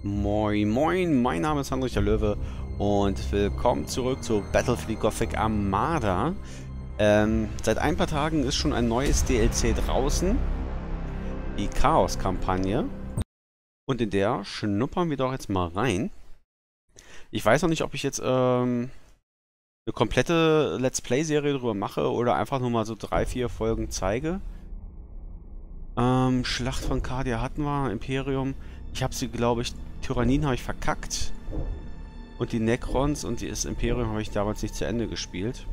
Moin Moin, mein Name ist Heinrich der Löwe und willkommen zurück zu Battlefield Gothic Armada. Seit ein paar Tagen ist schon ein neues DLC draußen, die Chaos-Kampagne. Und in der schnuppern wir doch jetzt mal rein. Ich weiß noch nicht, ob ich jetzt eine komplette Let's Play-Serie drüber mache oder einfach nur mal so 3-4 Folgen zeige. Schlacht von Cardia hatten wir, Imperium. Ich habe sie, glaube ich, Tyrannien habe ich verkackt. Und die Necrons und das Imperium habe ich damals nicht zu Ende gespielt.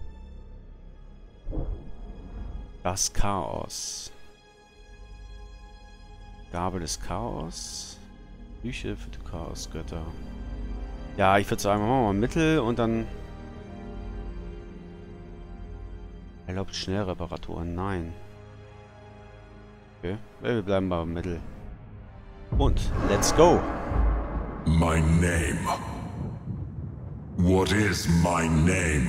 Das Chaos. Gabe des Chaos. Bücher für die Chaosgötter. Ja, ich würde sagen, machen wir mal Mittel und dann... Erlaubt Schnellreparaturen. Nein. Okay, wir bleiben beim Mittel. Und let's go! My name. What is my name?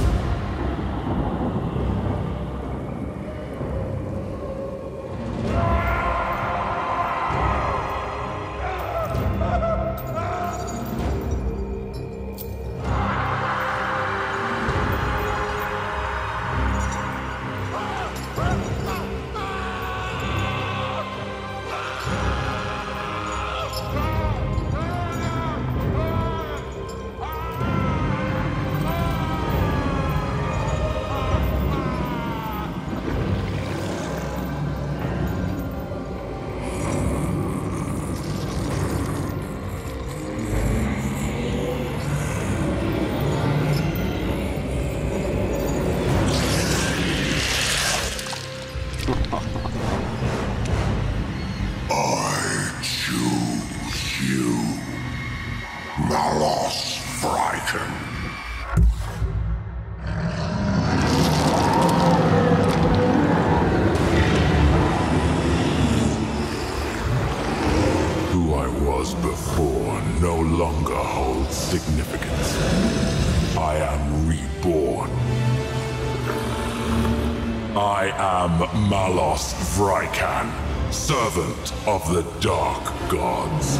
I choose you, Malos Fryken. Who I was before no longer holds significance. I am reborn. I am Malos Fryken, servant of the Dark Gods.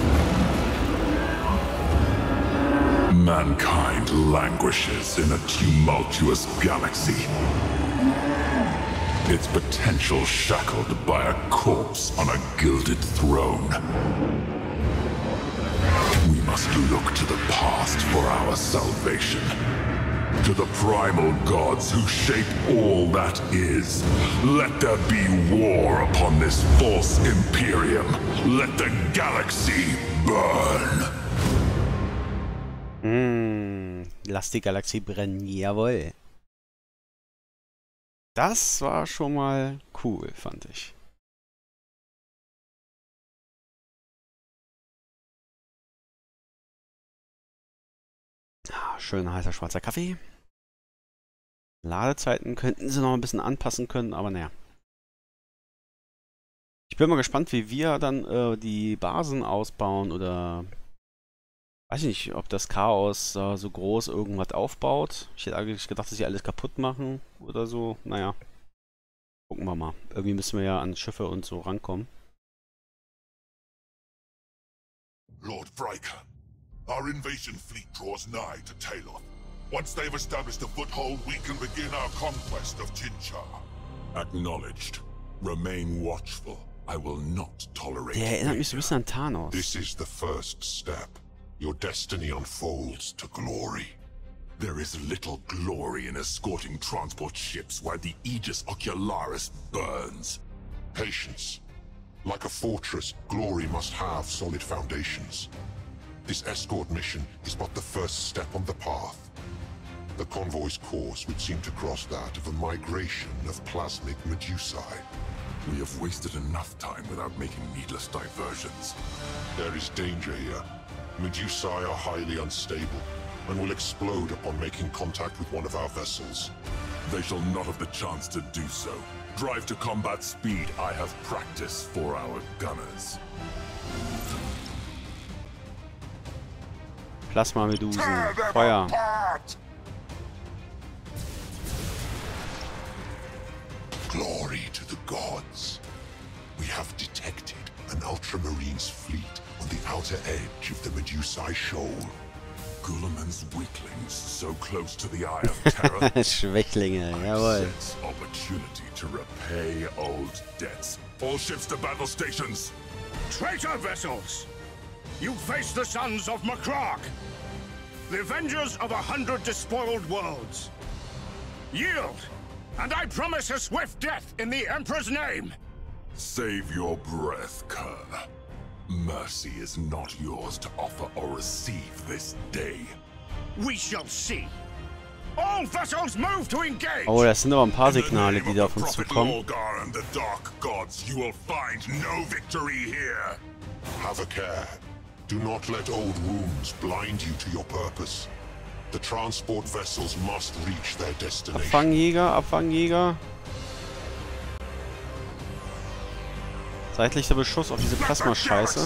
Mankind languishes in a tumultuous galaxy. Its potential shackled by a corpse on a gilded throne. We must look to the past for our salvation. To the primal gods who shape all that is. Let there be war upon this false Imperium. Let the galaxy burn. Lass die Galaxie brennen, jawohl. Das war schon mal cool, fand ich. Schön heißer schwarzer Kaffee. Ladezeiten könnten sie noch ein bisschen anpassen können, aber naja. Ich bin mal gespannt, wie wir dann die Basen ausbauen oder... Weiß ich nicht, ob das Chaos so groß irgendwas aufbaut. Ich hätte eigentlich gedacht, dass sie alles kaputt machen oder so. Naja. Gucken wir mal. Irgendwie müssen wir ja an Schiffe und so rankommen. Lord Fryken, our invasion fleet draws nigh to Taloth. Once they've established a foothold, we can begin our conquest of Chinchar. Acknowledged. Remain watchful. I will not tolerate Der erinnert mich so ein bisschen an Thanos. This is the first step. Your destiny unfolds to glory. There is little glory in escorting transport ships while the Aegis Ocularis burns. Patience. Like a fortress, glory must have solid foundations. This escort mission is but the first step on the path. The convoy's course would seem to cross that of a migration of plasmic Medusae. We have wasted enough time without making needless diversions. There is danger here. Medusae are highly unstable and will explode upon making contact with one of our vessels. They shall not have the chance to do so. Drive to combat speed I have practiced for our gunners. Plasma-Medusen. Feuer. Glory to the gods. We have detected an Ultramarine's fleet on the outer edge of the Medusae Shoal. Guilliman's weaklings so close to the Eye of Terror. Schwächlinge, jawohl. Sense opportunity to repay old debts. All ships to battle stations. Traitor vessels! You face the sons of Macragge, the avengers of 100 despoiled worlds. Yield, and I promise a swift death in the Emperor's name. Save your breath, Kerr. Mercy is not yours to offer or receive this day. We shall see. All vessels move to engage. Oh, das sind aber ein paar In the Signale, name die of da the auf uns Prophet zukommen. Lorgar and the Dark Gods, you will find no victory here. Have a care. Do not let old wounds blind you to your purpose. The transport vessels must reach their destination. Abfangjäger, Abfangjäger. Seitlicher Beschuss auf diese Plasma-Scheiße.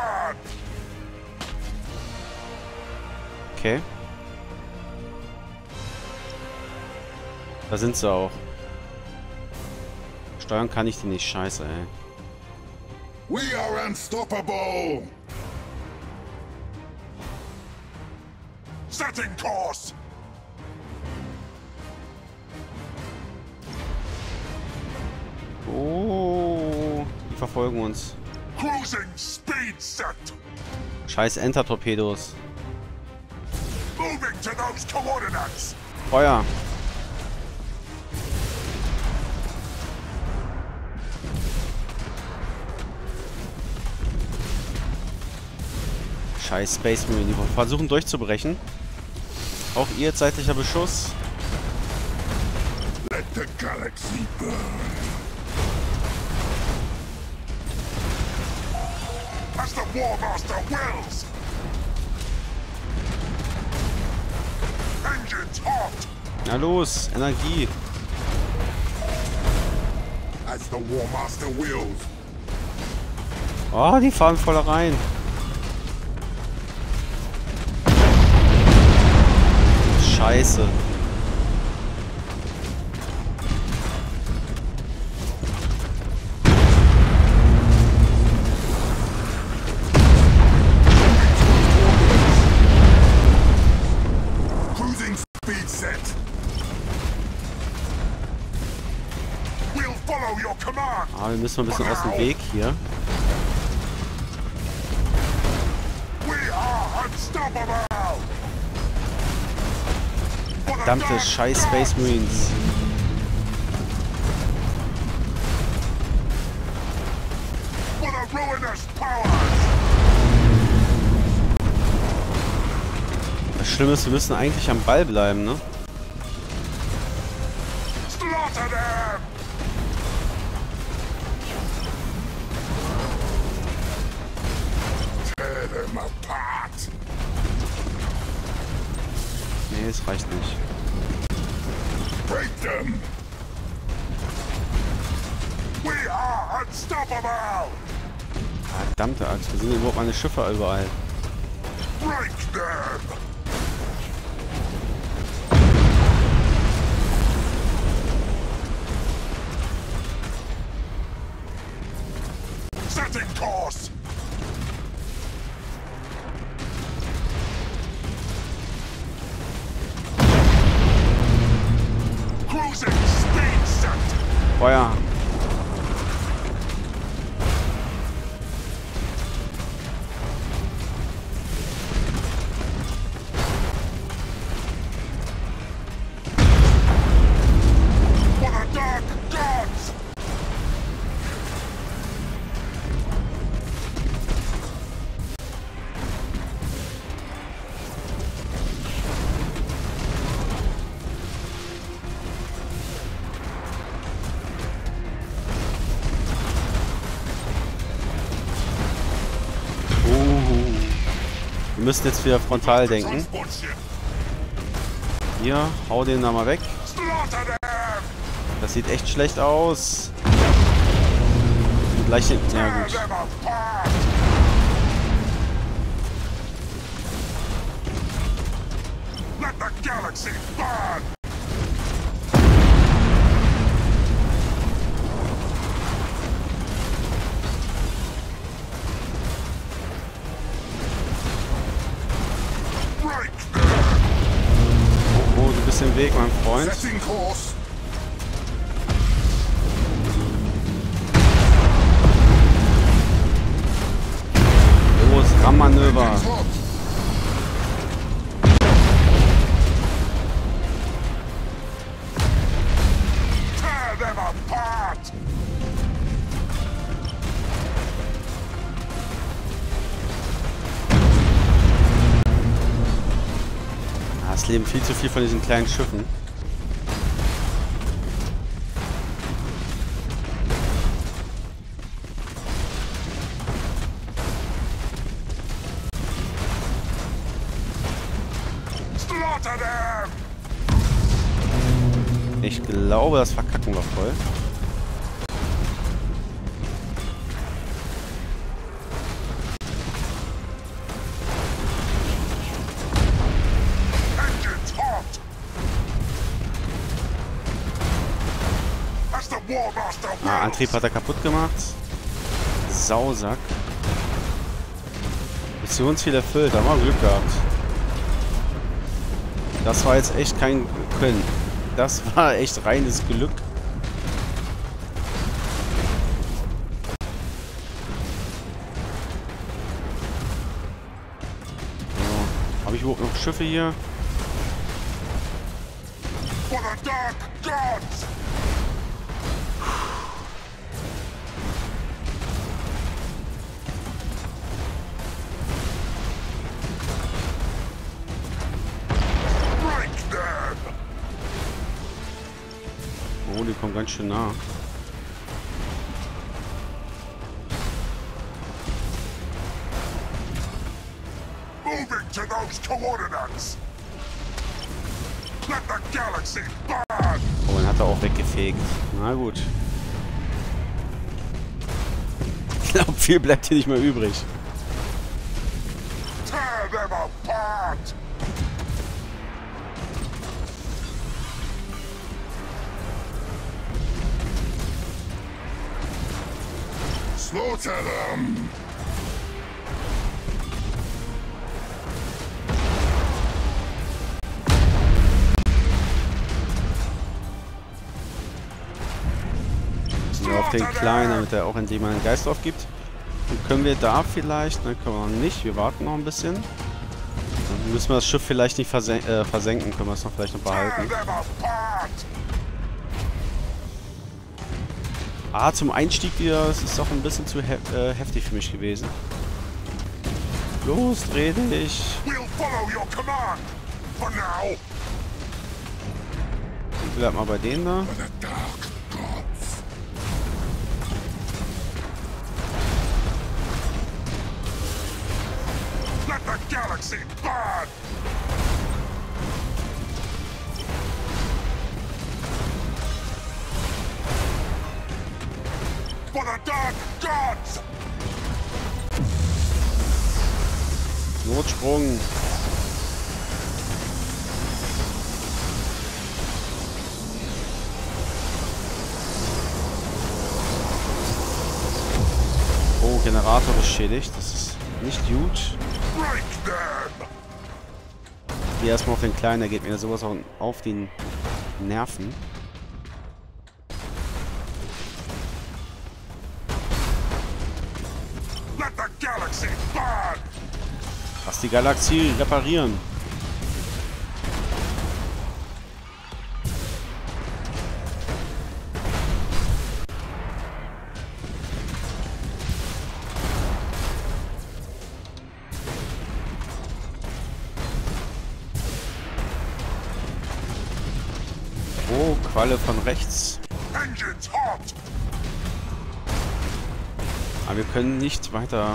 Okay. Da sind sie auch. Steuern kann ich die nicht, scheiße, ey. We are unstoppable! Setting course! Oh, die verfolgen uns. Cruising speed set! Scheiß Enter-Torpedos. Moving to those coordinates! Feuer! Scheiß Space Marine, die versuchen durchzubrechen. Auch ihr zeitlicher Beschuss. Let the galaxy burn! As the War Master wills! Engines hot! Na los, Energie. As the War Master wills! Oh, die fahren voll rein. Scheiße. Cruising speed set! We'll follow your command! Ah, wir müssen mal ein bisschen aus dem Weg hier. We are unstoppable! Verdammte scheiß Space Marines. For the ruinous powers! Das Schlimme ist, wir müssen eigentlich am Ball bleiben, ne? Slaughter them! Tear them apart! Nee, es reicht nicht. Break them! We are unstoppable! Verdammte Axt, wo sind denn überhaupt meine Schiffe überall? Break them! Setting course! Cruising speed set! Feuer! For the Dark Gods! Wir müssen jetzt wieder frontal denken. Transport ship! Hier, hau den da mal weg. Slaughter them! Das sieht echt schlecht aus. Gleich hinten. Ja Tear gut. them apart! Let the galaxy burn! den Weg, mein Freund. Setting course. Los, Rammanöver. Tear them apart. Ah, es leben viel zu viel von diesen kleinen Schiffen. Slaughter them. Ich glaube, das verkacken wir voll. Engines hot. As the War Master wills. Ah, Antrieb hat er kaputt gemacht. Sausack. Missionsziel erfüllt, da haben wir Glück gehabt. Das war jetzt echt kein Können. Das war echt reines Glück. So, habe ich überhaupt noch Schiffe hier? For the Dark Gods. Break them. Oh, die kommen ganz schön nah. Moving to those coordinates. Let the galaxy burn. Oh, den hat er auch weggefegt. Na gut. Ich glaube, viel bleibt hier nicht mehr übrig. Tear them apart. Slaughter them. Nur auf den Kleinen, damit er auch endlich mal einen Geist aufgibt. Und können wir da vielleicht, ne, können wir noch nicht, wir warten noch ein bisschen. Dann müssen wir das Schiff vielleicht nicht versenken, können wir es noch vielleicht noch Tear behalten. them apart. Ah, zum Einstieg wieder, es ist doch ein bisschen zu heftig für mich gewesen. Los, dreh dich. We'll follow your command. For now. Ich bleib mal bei denen da. For the Dark Gods. Let the galaxy burn. For the Dark Gods. Notsprung. Oh, Generator beschädigt. Das ist nicht gut. Break them. Hier erstmal auf den Kleinen, der geht mir sowas auf den Nerven. Let the galaxy burn. Lass die Galaxie reparieren. Oh, Qualle von rechts. Engines hot. Aber wir können nicht weiter.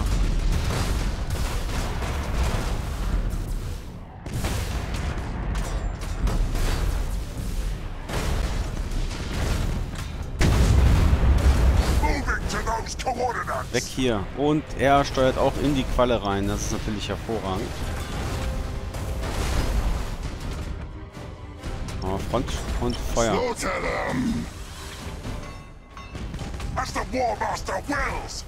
Moving to those coordinates. Weg hier. Und er steuert auch in die Qualle rein. Das ist natürlich hervorragend. Oh, Front und Feuer. Slaughter them. As the War Master wills.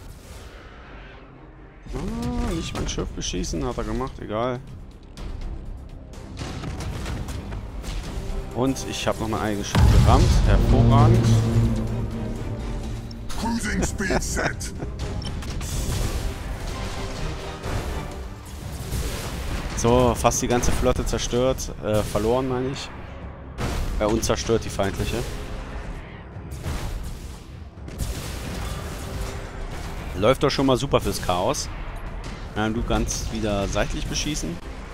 Ah, nicht mein Schiff beschießen, hat er gemacht, egal. Und ich habe noch mal einige Schiffe gerammt. Hervorragend. Cruising speed set. So, fast die ganze Flotte zerstört. Verloren, meine ich. Und zerstört die feindliche. Läuft doch schon mal super fürs Chaos. Du kannst wieder seitlich beschießen.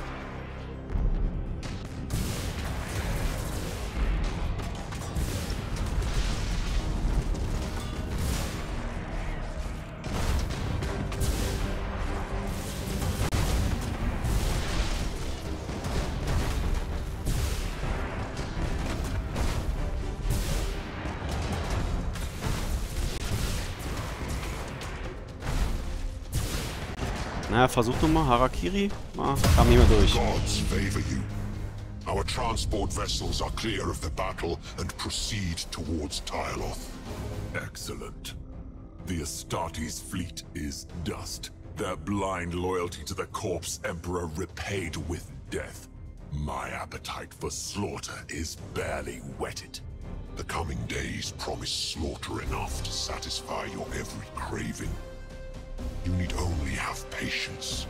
Na, versuch doch mal. Harakiri. Kam nicht mehr durch. Gods favor you. Our transport vessels are clear of the battle and proceed towards Tyloth. Excellent. The Astartes fleet is dust. Their blind loyalty to the corpse emperor repaid with death. My appetite for slaughter is barely whetted. The coming days promise slaughter enough to satisfy your every craving. You need only have patience.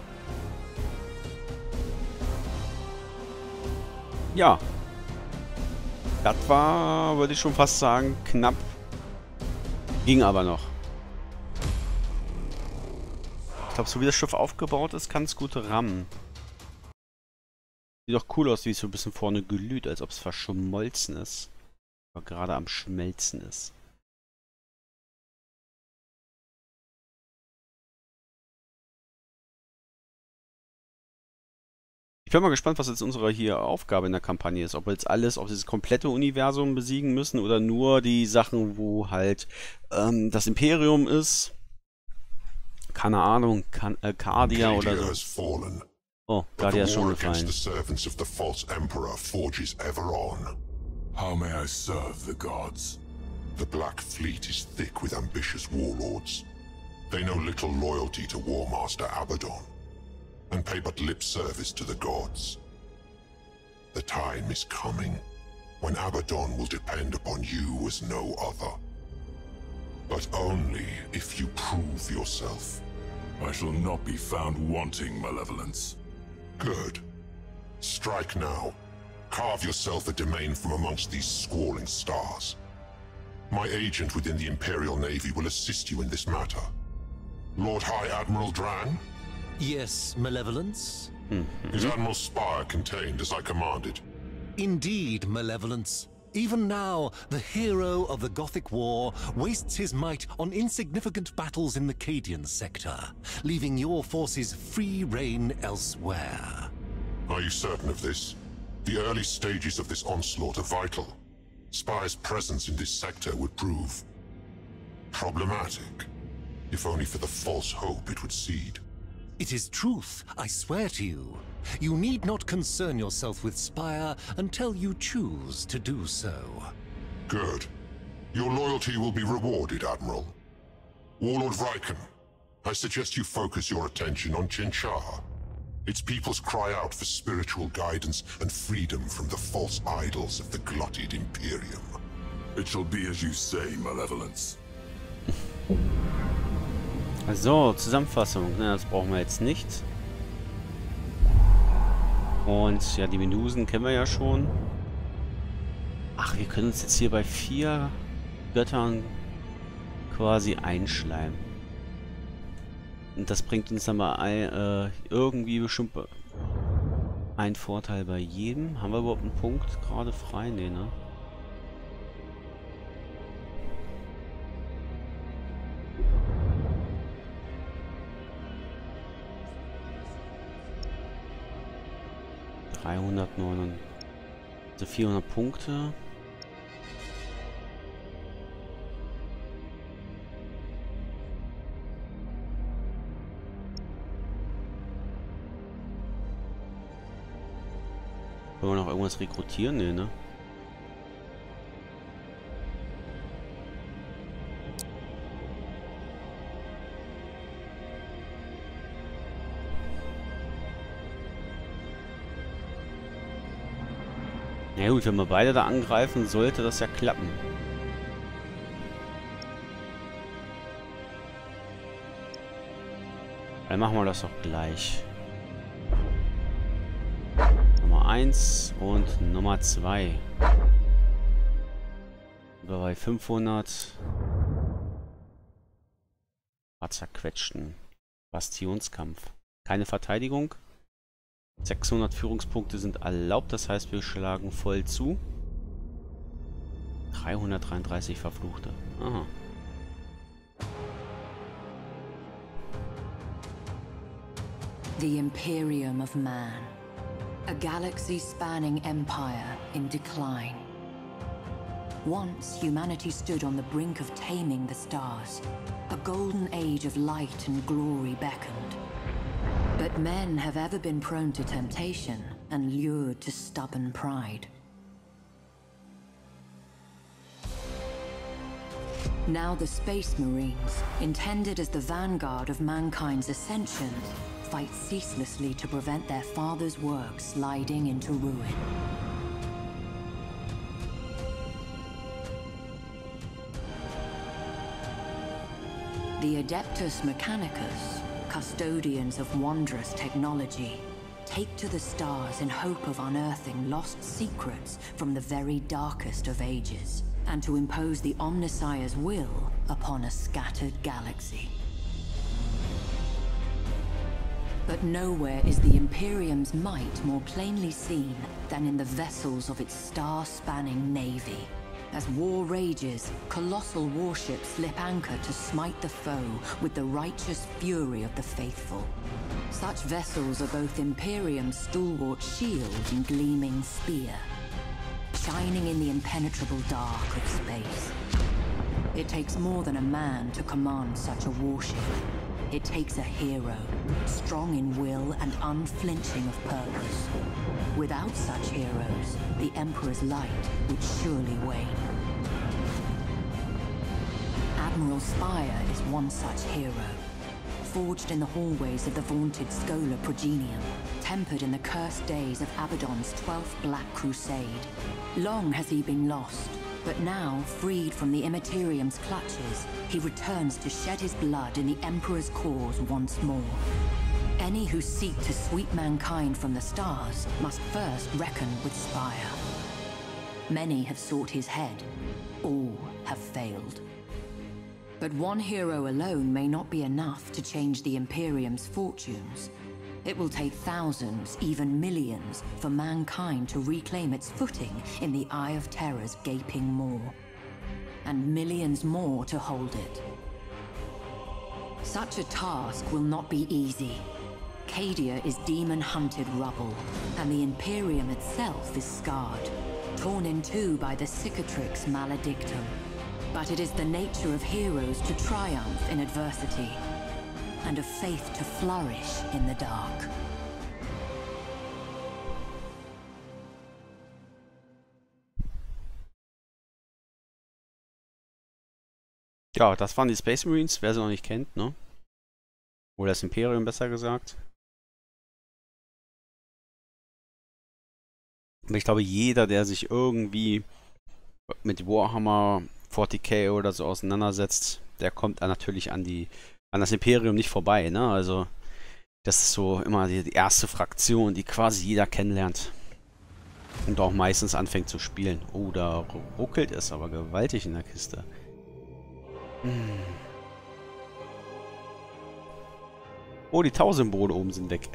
Ja. Das war, würde ich schon fast sagen, knapp. Ging aber noch. Ich glaube, so wie das Schiff aufgebaut ist, kann es gut rammen. Sieht doch cool aus, wie es so ein bisschen vorne glüht, als ob es verschmolzen ist. Aber gerade am Schmelzen ist. Ich bin mal gespannt, was jetzt unsere hier Aufgabe in der Kampagne ist. Ob wir jetzt alles, ob wir das komplette Universum besiegen müssen oder nur die Sachen, wo halt das Imperium ist. Keine Ahnung, Cardia oder so. Oh, Cardia ist schon gefallen. How may I serve the gods? The Black Fleet is thick with ambitious warlords. They know little loyalty to War Master Abaddon, and pay but lip service to the gods. The time is coming when Abaddon will depend upon you as no other. But only if you prove yourself. I shall not be found wanting malevolence. Good. Strike now. Carve yourself a domain from amongst these squalling stars. My agent within the Imperial Navy will assist you in this matter. Lord High Admiral Dran? Yes, Malevolence? Is Admiral Spire contained as I commanded? Indeed, Malevolence. Even now, the hero of the Gothic War wastes his might on insignificant battles in the Cadian sector, leaving your forces free rein elsewhere. Are you certain of this? The early stages of this onslaught are vital. Spire's presence in this sector would prove problematic, if only for the false hope it would seed. It is truth, I swear to you. You need not concern yourself with Spire until you choose to do so. Good. Your loyalty will be rewarded, Admiral. Warlord Vyken, I suggest you focus your attention on Chinchar. Its peoples cry out for spiritual guidance and freedom from the false idols of the glutted Imperium. It shall be as you say, Malevolence. So, Zusammenfassung. Ne, das brauchen wir jetzt nicht. Und ja, die Menusen kennen wir ja schon. Ach, wir können uns jetzt hier bei 4 Göttern quasi einschleimen. Und das bringt uns dann mal irgendwie bestimmt einen Vorteil bei jedem. Haben wir überhaupt einen Punkt gerade frei? Nee, ne? Also 400 Punkte. Können wir noch irgendwas rekrutieren? Nee, ne? Na gut, wenn wir beide da angreifen, sollte das ja klappen. Dann machen wir das doch gleich. Nummer 1 und Nummer 2. Wir bei 500. Zerquetschten. Bastionskampf. Keine Verteidigung. 600 Führungspunkte sind erlaubt, das heißt, wir schlagen voll zu. 333 Verfluchte. Aha. The Imperium of Man. A galaxy-spanning empire in decline. Once, humanity stood on the brink of taming the stars. A golden age of light and glory beckoned. But men have ever been prone to temptation and lured to stubborn pride. Now the Space Marines, intended as the vanguard of mankind's ascension, fight ceaselessly to prevent their father's work sliding into ruin. The Adeptus Mechanicus, custodians of wondrous technology, take to the stars in hope of unearthing lost secrets from the very darkest of ages, and to impose the Omnissiah's will upon a scattered galaxy. But nowhere is the Imperium's might more plainly seen than in the vessels of its star-spanning navy. As war rages, colossal warships slip anchor to smite the foe with the righteous fury of the faithful. Such vessels are both Imperium's stalwart shield and gleaming spear, shining in the impenetrable dark of space. It takes more than a man to command such a warship. It takes a hero, strong in will and unflinching of purpose. Without such heroes, the Emperor's light would surely wane. Admiral Spire is one such hero, forged in the hallways of the vaunted Schola Progenium, tempered in the cursed days of Abaddon's 12th Black Crusade. Long has he been lost, but now, freed from the Immaterium's clutches, he returns to shed his blood in the Emperor's cause once more. Any who seek to sweep mankind from the stars must first reckon with Spire. Many have sought his head. All have failed. But one hero alone may not be enough to change the Imperium's fortunes. It will take thousands, even millions, for mankind to reclaim its footing in the Eye of Terror's gaping maw. And millions more to hold it. Such a task will not be easy. Cadia is demon-hunted rubble, and the Imperium itself is scarred, torn in two by the Cicatrix Maledictum. But it is the nature of heroes to triumph in adversity, and of faith to flourish in the dark. Ja, das waren die Space Marines, wer sie noch nicht kennt, ne? Oder das Imperium, besser gesagt. Aber ich glaube, jeder, der sich irgendwie mit Warhammer 40k oder so auseinandersetzt, der kommt dann natürlich an das Imperium nicht vorbei, ne? Also, das ist so immer die erste Fraktion, die quasi jeder kennenlernt. Und auch meistens anfängt zu spielen. Oh, da ruckelt es aber gewaltig in der Kiste. Oh, die Tau-Symbole oben sind weg.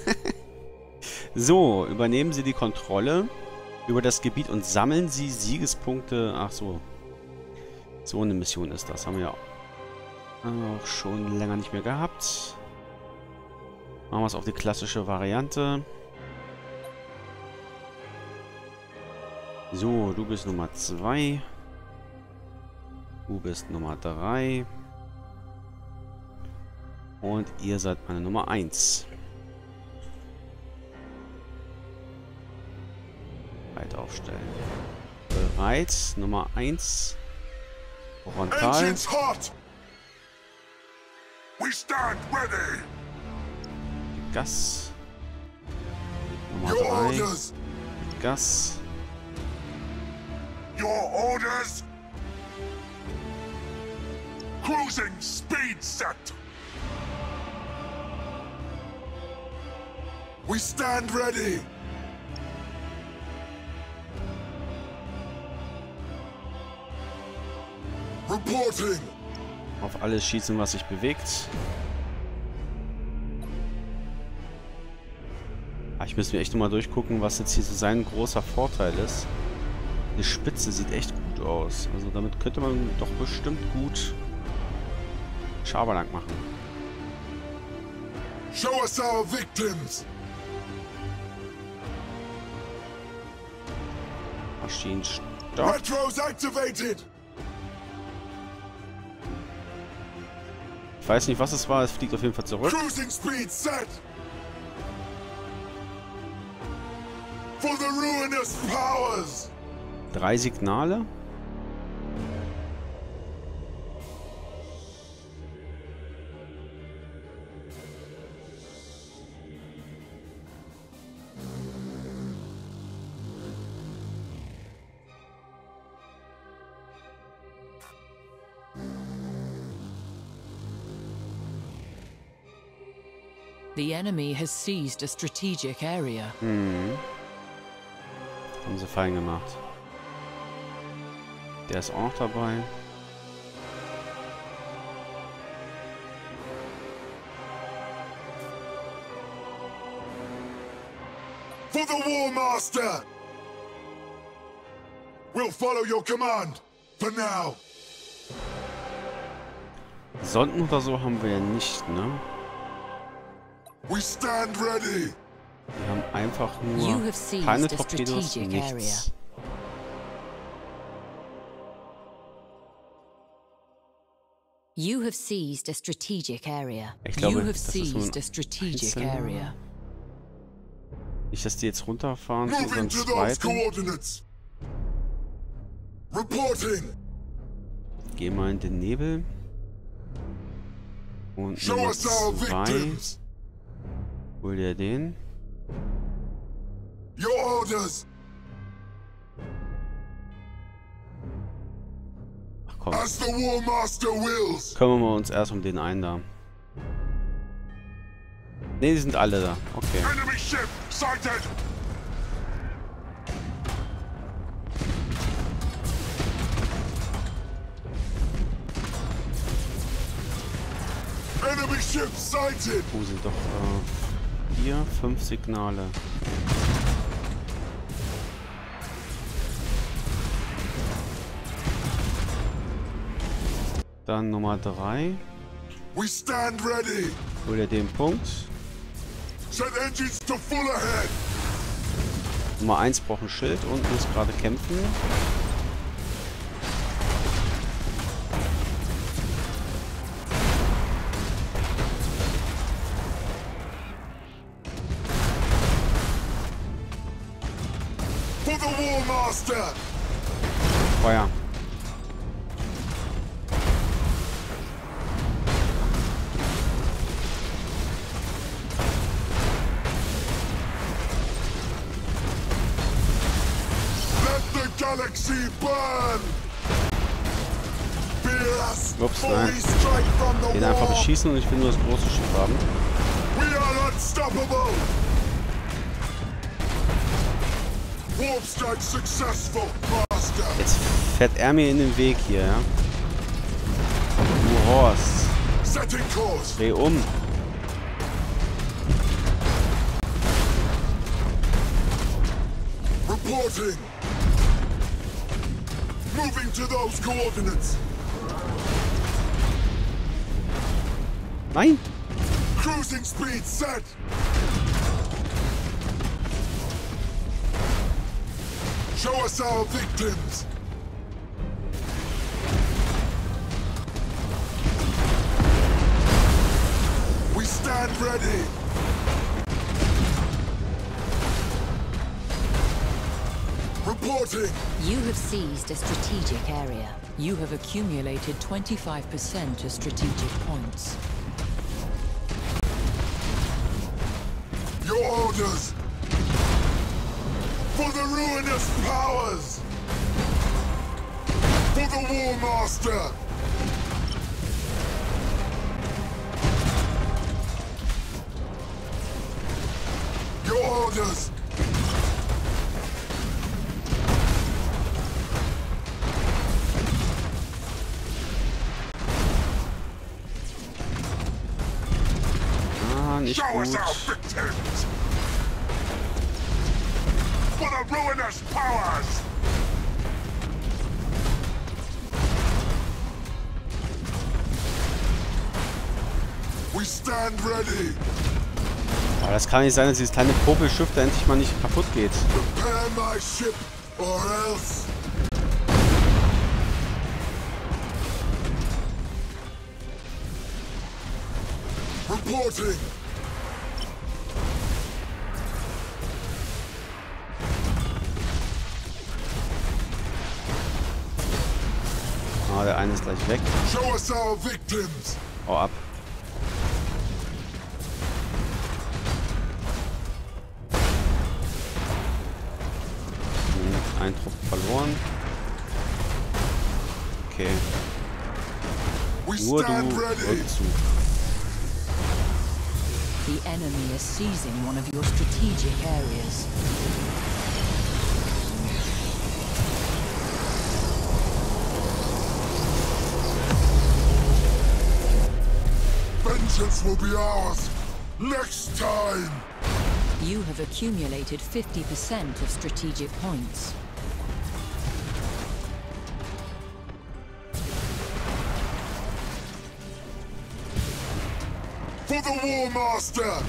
So, übernehmen Sie die Kontrolle über das Gebiet und sammeln Sie Siegespunkte. Ach so. So eine Mission ist das. Haben wir auch schon länger nicht mehr gehabt. Machen wir es auf die klassische Variante. So, du bist Nummer 2. Du bist Nummer 3. Und ihr seid meine Nummer 1. Bereit aufstellen. Bereit. Nummer 1. Frontal. Engines hot! We stand ready! Gas. Nummer Your 3. orders! Gas. Your orders? Cruising speed set. We stand ready. Reporting. Auf alles schießen, was sich bewegt. Ich müsste mir echt nochmal durchgucken, was jetzt hier so sein großer Vorteil ist. Die Spitze sieht echt gut aus. Also damit könnte man doch bestimmt gut Schabernack machen. Show us our victims. Maschinenstopp. Retros activated. Ich weiß nicht, was es war. Es fliegt auf jeden Fall zurück. Cruising speed set. For the ruinous powers. 3 Signale. The enemy has seized a strategic area. Haben sie fein gemacht. Der ist auch noch dabei. For the War Master! We'll follow your command. For now. Sonden oder so haben wir ja nicht, ne? We stand ready. Wir haben einfach You nur have seized keine a Torpedos, strategic nichts. You have seized a strategic area. Ich You glaube, have das ist nur seized a ein strategic einzelner. area. Nicht, dass die jetzt runterfahren zu Moving unseren to those zweiten. coordinates. Reporting. Geh mal in den Nebel. Und Show Nummer us our 2. victims. Hol dir den. Your orders. Ach komm. As the War Master wills. Kümmern wir uns erst um den einen da. Ne, die sind alle da. Okay. Enemy ship sighted. Enemy ship sighted. Wo sind doch 4, 5 Signale. Dann Nummer 3. We stand ready. Hol dir den Punkt. Set engines to full ahead. Nummer 1 braucht ein Schild und muss gerade kämpfen. For the War Master. Feuer. Let the galaxy burn. Fear us. Ups, for nein. we strike from the Den einfach war. beschießen und ich will nur das große Schiff haben. We are unstoppable. Warp strike successful, Master. Jetzt fährt er mir in den Weg hier, ja? Du Horst. Setting course. Dreh um. Reporting. Moving to those coordinates. Nein! Cruising speed set. Show us our victims. We stand ready. Reporting. You have seized a strategic area. You have accumulated 25% of strategic points. Your orders. For the ruinous powers. For the War Master! Your orders! Nicht Show us gut. our victims! For the ruinous powers! We stand ready! Aber das kann nicht sein, dass dieses kleine Popelschiff da endlich mal nicht kaputt geht. Prepare my ship, or else... Reporting! Ah, der eine ist gleich weg. Show us our victims! Hau ab. Ein Trupp verloren. Okay. We Nur du stand ready! Rückzug. The enemy is seizing one of your strategic areas. Vengeance will be ours! Next time! You have accumulated 50% of strategic points. For the War Master!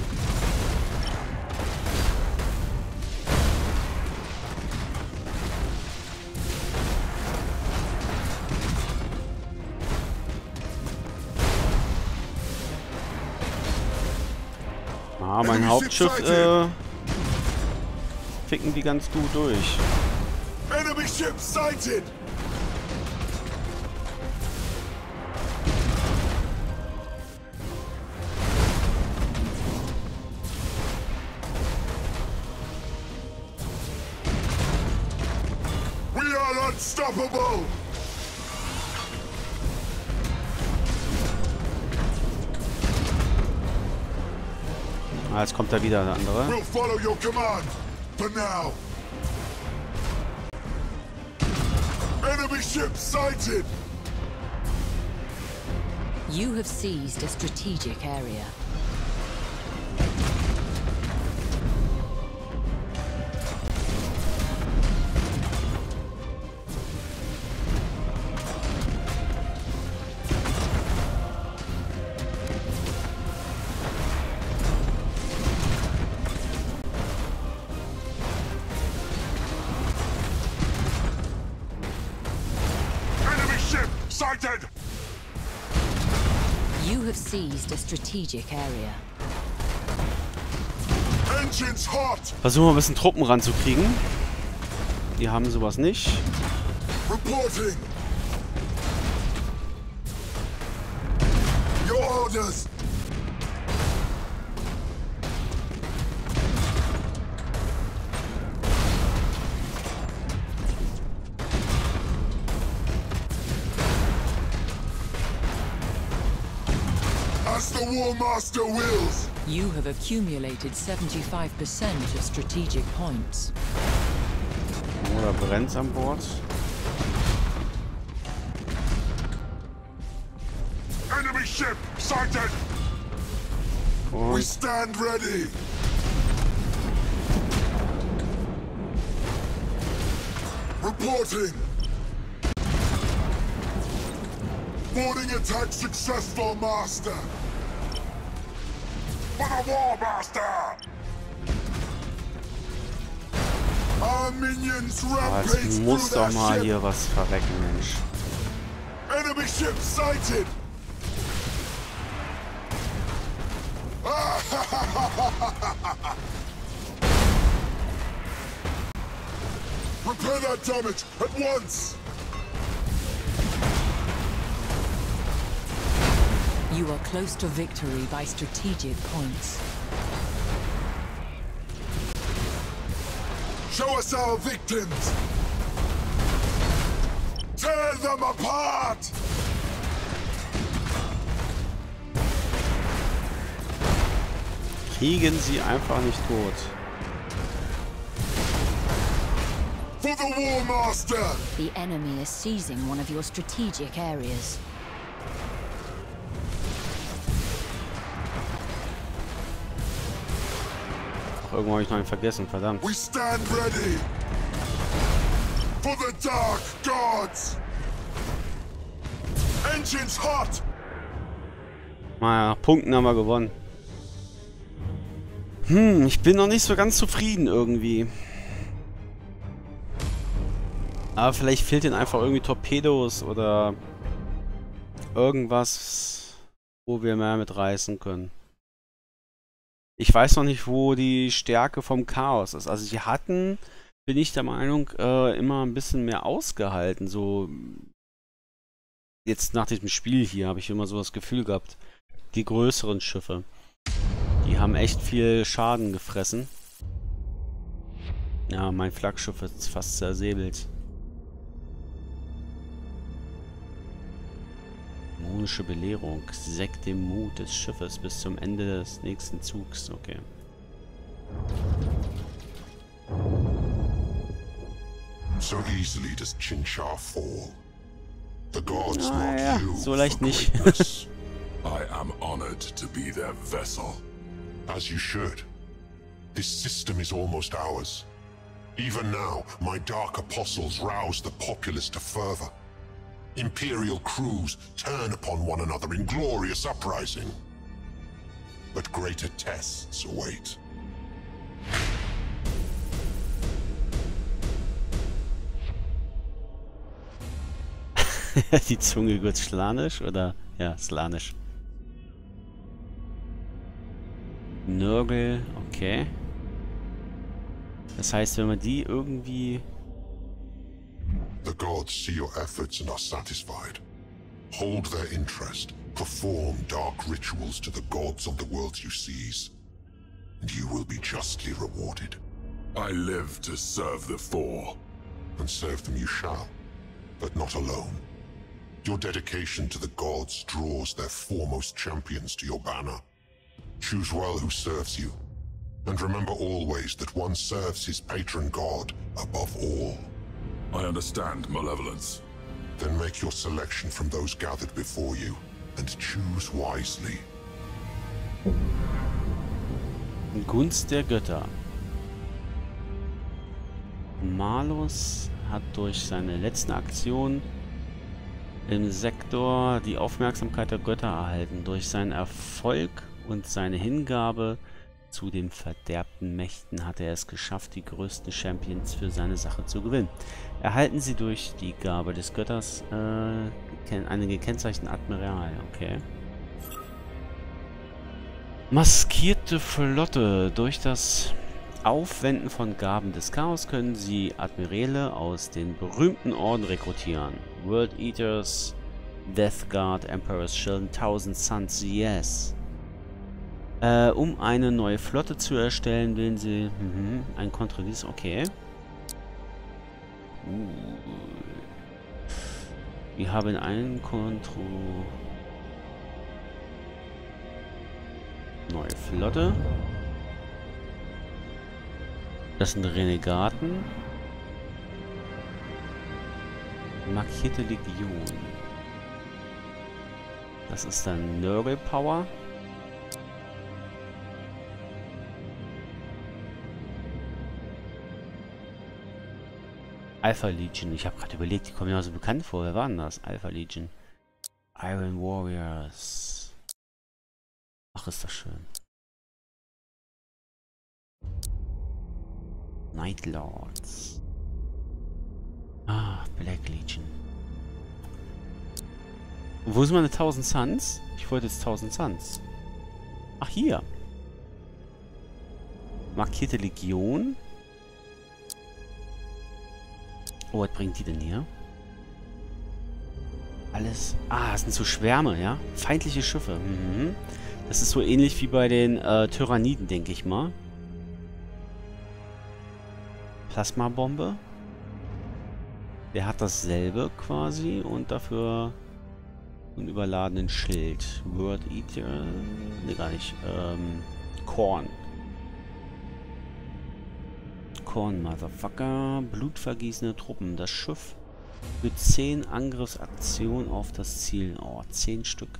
Ah, mein Hauptschiff ficken die ganz gut durch. Enemy ship sighted! We are unstoppable! Ah, jetzt kommt da wieder der andere. We'll follow your command! For now! Enemy ship sighted! You have seized a strategic area. Enemy ship sighted! You have seized a strategic area. Engines hot! Versuchen wir ein bisschen Truppen ranzukriegen. Die haben sowas nicht. Reporting! Your orders! As the War Master wills! You have accumulated 75% of strategic points. Oder brennt's an Bord? Enemy ship sighted! We Und stand ready! Reporting! Boarding attack successful, Master! For the War Master! Our minions rampage jetzt through muss their doch mal ship! hier was verrecken, Mensch. Enemy ship sighted! Repair that damage at once! You are close to victory by strategic points. Show us our victims! Tear Tear them apart! Kriegen sie einfach nicht tot. For the War Master! The enemy is seizing one of your strategic areas. Ach, irgendwo habe ich noch einen vergessen, verdammt. We stand ready! For the Dark Gods! Engines hot! Naja, Punkten haben wir gewonnen. Ich bin noch nicht so ganz zufrieden irgendwie. Aber vielleicht fehlt ihnen einfach irgendwie Torpedos oder irgendwas, wo wir mehr mitreißen können. Ich weiß noch nicht, wo die Stärke vom Chaos ist. Also sie hatten, bin ich der Meinung, immer ein bisschen mehr ausgehalten. So jetzt nach diesem Spiel hier habe ich immer so das Gefühl gehabt, die größeren Schiffe, die haben echt viel Schaden gefressen. Ja, mein Flaggschiff ist fast zersäbelt. Dämonische Belehrung. Senkt den Mut des Schiffes bis zum Ende des nächsten Zugs. Okay. So easily does Chinchar fall. The gods Ah, mark ja, you so leicht for nicht. greatness. I am honored to be their vessel. As you should. This system is almost ours. Even now, my dark apostles rouse the populace to fervor. Imperial crews turn upon one another in glorious uprising. But greater tests await. Die Zunge gut slanisch oder? Ja, slanisch. Nörgel, okay. Das heißt, wenn man die irgendwie... The gods see your efforts and are satisfied. Hold their interest. Perform dark rituals to the gods of the worlds you seize. And you will be justly rewarded. I live to serve the Four. And serve them you shall. But not alone. Your dedication to the gods draws their foremost champions to your banner. Choose well who serves you. And remember always that one serves his patron god above all. I understand, Malevolence. Then make your selection from those gathered before you, and choose wisely. Gunst der Götter. Malus hat durch seine letzten Aktionen im Sektor die Aufmerksamkeit der Götter erhalten. Durch seinen Erfolg und seine Hingabe zu den verderbten Mächten hat er es geschafft, die größten Champions für seine Sache zu gewinnen. Erhalten sie durch die Gabe des Götters eine gekennzeichnete Admiral. Okay. Maskierte Flotte. Durch das Aufwenden von Gaben des Chaos können sie Admiräle aus den berühmten Orden rekrutieren. World Eaters, Death Guard, Emperor's Children, 1000 Suns, yes. Um eine neue Flotte zu erstellen, wählen sie ein Kontrollis, okay. Wir haben einen neue Flotte. Das sind Renegaten. Markierte Legion. Das ist dann Nörgel Power. Alpha Legion. Ich habe gerade überlegt, die kommen ja so bekannt vor. Wer war denn das? Alpha Legion. Iron Warriors. Ach, ist das schön. Night Lords. Ah, Black Legion. Wo sind meine 1000 Suns? Ich wollte jetzt 1000 Suns. Ach, hier. Markierte Legion. Oh, was bringt die denn hier? Alles... Ah, das sind so Schwärme, ja? Feindliche Schiffe. Das ist so ähnlich wie bei den Tyranniden, denke ich mal. Plasmabombe. Der hat dasselbe quasi und dafür einen überladenen Schild. World Eater. Ne, gar nicht. Korn. Korn, Motherfucker. Blutvergießende Truppen. Das Schiff für 10 Angriffsaktionen auf das Ziel. Oh, 10 Stück.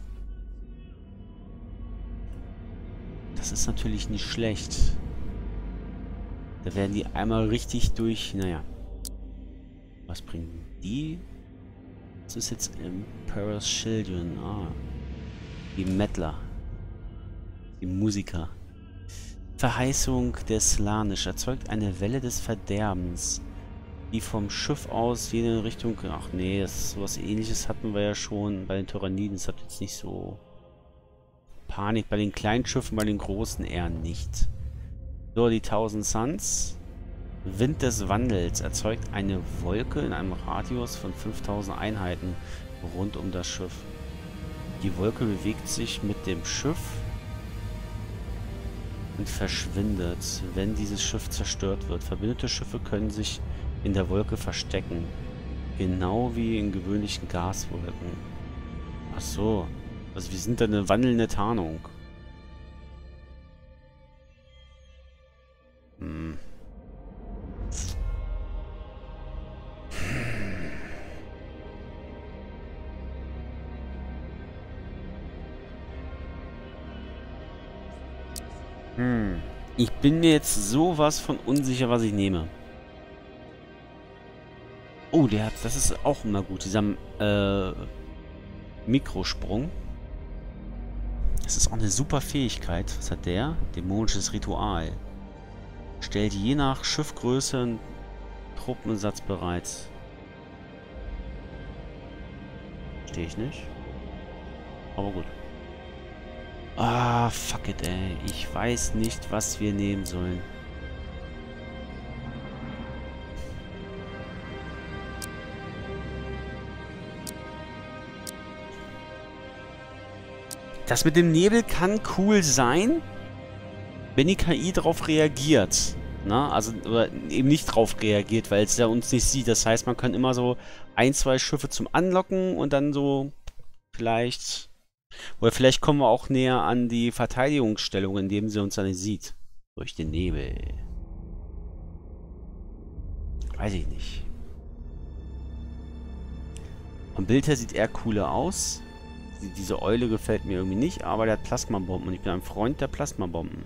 Das ist natürlich nicht schlecht. Da werden die einmal richtig durch... Naja. Was bringen die? Das ist jetzt Emperor's Children. Ah. Die Mettler. Die Musiker. Verheißung der Slaanesh erzeugt eine Welle des Verderbens, die vom Schiff aus jede Richtung... Ach nee, sowas Ähnliches hatten wir ja schon bei den Tyranniden. Das hat jetzt nicht so... Panik bei den kleinen Schiffen, bei den großen eher nicht. So, die 1000 Suns. Wind des Wandels erzeugt eine Wolke in einem Radius von 5000 Einheiten rund um das Schiff. Die Wolke bewegt sich mit dem Schiff und verschwindet, wenn dieses Schiff zerstört wird. Verbündete Schiffe können sich in der Wolke verstecken. Genau wie in gewöhnlichen Gaswolken. Ach so. Also wir sind da eine wandelnde Tarnung. Ich bin mir jetzt sowas von unsicher, was ich nehme. Oh, das ist auch immer gut. Dieser Mikrosprung. Das ist auch eine super Fähigkeit. Was hat der? Dämonisches Ritual. Stellt je nach Schiffgröße einen Truppensatz bereit. Verstehe ich nicht. Aber gut. Ah, fuck it, ey. Ich weiß nicht, was wir nehmen sollen. Das mit dem Nebel kann cool sein, wenn die KI darauf reagiert. Na, also oder eben nicht drauf reagiert, weil es ja uns nicht sieht. Das heißt, man kann immer so 1, 2 Schiffe zum Anlocken und dann so vielleicht... Oder vielleicht kommen wir auch näher an die Verteidigungsstellung, indem sie uns dann nicht sieht. Durch den Nebel. Weiß ich nicht. Vom Bild her sieht er cooler aus. Diese Eule gefällt mir irgendwie nicht, aber der hat Plasmabomben und ich bin ein Freund der Plasmabomben.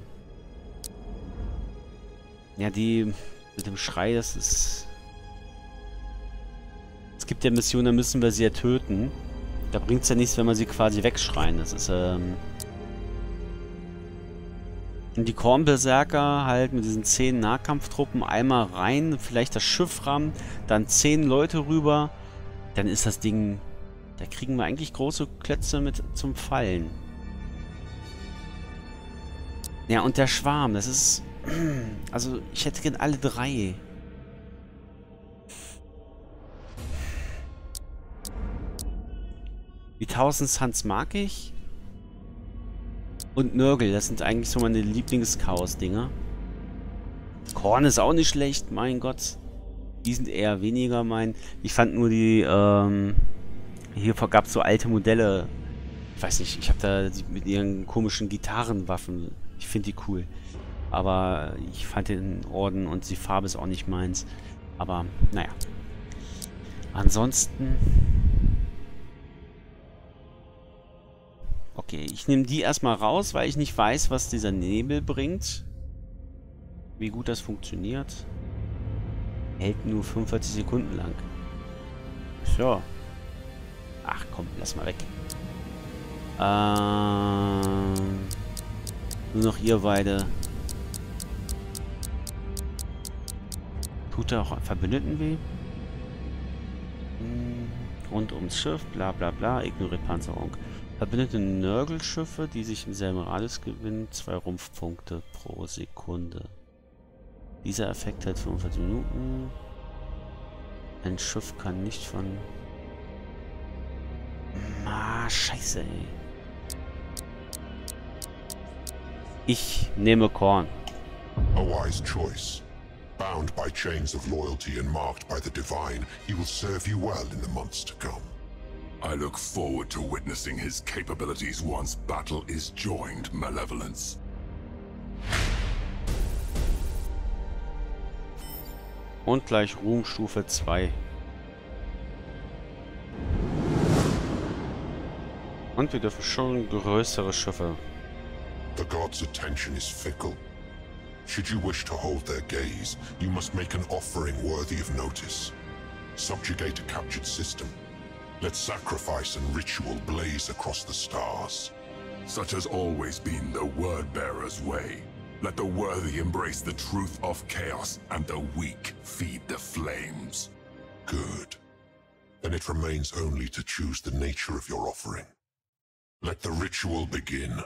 Ja, die mit dem Schrei, das ist... Es gibt ja Missionen, da müssen wir sie ja töten. Da bringt es ja nichts, wenn wir sie quasi wegschreien. Das ist, Und die Kornberserker halt mit diesen 10 Nahkampftruppen einmal rein, vielleicht das Schiff rammen, dann 10 Leute rüber. Dann ist das Ding... Da kriegen wir eigentlich große Klötze mit zum Fallen. Ja, und der Schwarm, das ist... Also, ich hätte gern alle 3. Die 1000 Suns mag ich. Und Nörgel, das sind eigentlich so meine Lieblings-Chaos-Dinger. Korn ist auch nicht schlecht, mein Gott. Die sind eher weniger mein... Ich fand nur die, hier gab es so alte Modelle. Ich weiß nicht, ich habe da mit ihren komischen Gitarrenwaffen. Ich finde die cool. Aber ich fand den Orden und die Farbe ist auch nicht meins. Aber, naja. Ansonsten... Okay, ich nehme die erstmal raus, weil ich nicht weiß, was dieser Nebel bringt. Wie gut das funktioniert. Hält nur 45 Sekunden lang. So. Ach komm, lass mal weg. Nur noch ihr beide. Tut er auch Verbündeten weh? Rund ums Schiff, bla bla bla, ignoriert Panzerung. Verbündete Nörgelschiffe, die sich im selben Radius gewinnen, 2 Rumpfpunkte pro Sekunde. Dieser Effekt hält 45 Minuten. Ein Schiff kann nicht von... Ah, scheiße, ey. Ich nehme Korn. A wise choice. Bound by chains of loyalty and marked by the divine, he will serve you well in the months to come. I look forward to witnessing his capabilities once battle is joined, Malevolence. Und gleich Ruhmstufe 2. Und wir dürfen schon größere Schiffe. The gods' attention is fickle. Should you wish to hold their gaze, you must make an offering worthy of notice. Subjugate a captured system. Let sacrifice and ritual blaze across the stars. Such has always been the Word-Bearer's way. Let the worthy embrace the truth of chaos, and the weak feed the flames. Good. Then it remains only to choose the nature of your offering. Let the ritual begin.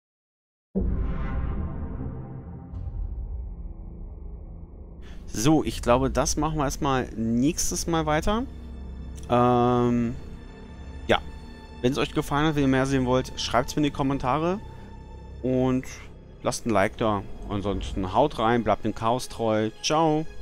So, ich glaube, das machen wir erstmal nächstes Mal weiter. Ja. Wenn es euch gefallen hat, wenn ihr mehr sehen wollt, schreibt es mir in die Kommentare. Und lasst ein Like da. Ansonsten haut rein, bleibt dem Chaos treu. Ciao.